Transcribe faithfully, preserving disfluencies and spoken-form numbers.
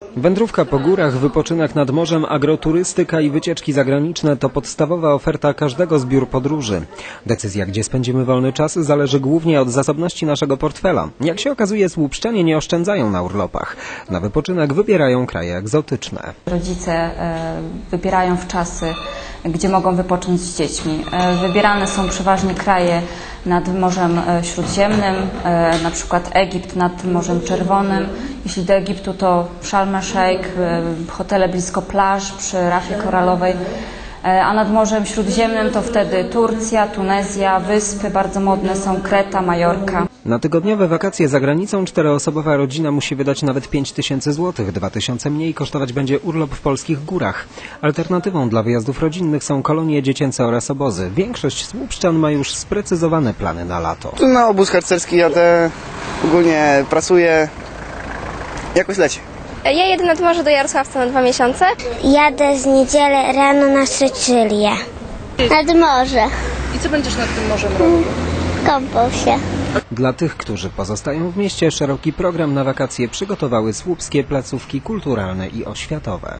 Wędrówka po górach, wypoczynek nad morzem, agroturystyka i wycieczki zagraniczne to podstawowa oferta każdego z biur podróży. Decyzja, gdzie spędzimy wolny czas, zależy głównie od zasobności naszego portfela. Jak się okazuje, słupszczanie nie oszczędzają na urlopach. Na wypoczynek wybierają kraje egzotyczne. Rodzice wybierają w czasy, gdzie mogą wypocząć z dziećmi. Wybierane są przeważnie kraje nad Morzem Śródziemnym, na przykład Egipt nad Morzem Czerwonym. Jeśli do Egiptu to Sharm el-Sheikh, hotele blisko plaż przy rafie koralowej, a nad Morzem Śródziemnym to wtedy Turcja, Tunezja, wyspy bardzo modne są Kreta, Majorka. Na tygodniowe wakacje za granicą czteroosobowa rodzina musi wydać nawet pięć tysięcy złotych, dwa tysiące mniej kosztować będzie urlop w polskich górach. Alternatywą dla wyjazdów rodzinnych są kolonie dziecięce oraz obozy. Większość słupszczan ma już sprecyzowane plany na lato. Na obóz harcerski jadę, ogólnie pracuję, jakoś leci. Ja jedę nad morze do Jarosławca na dwa miesiące. Jadę z niedzielę rano na Sycylię. Nad morze. I co będziesz nad tym morzem robił? Kąpał się. Dla tych, którzy pozostają w mieście, szeroki program na wakacje przygotowały słupskie placówki kulturalne i oświatowe.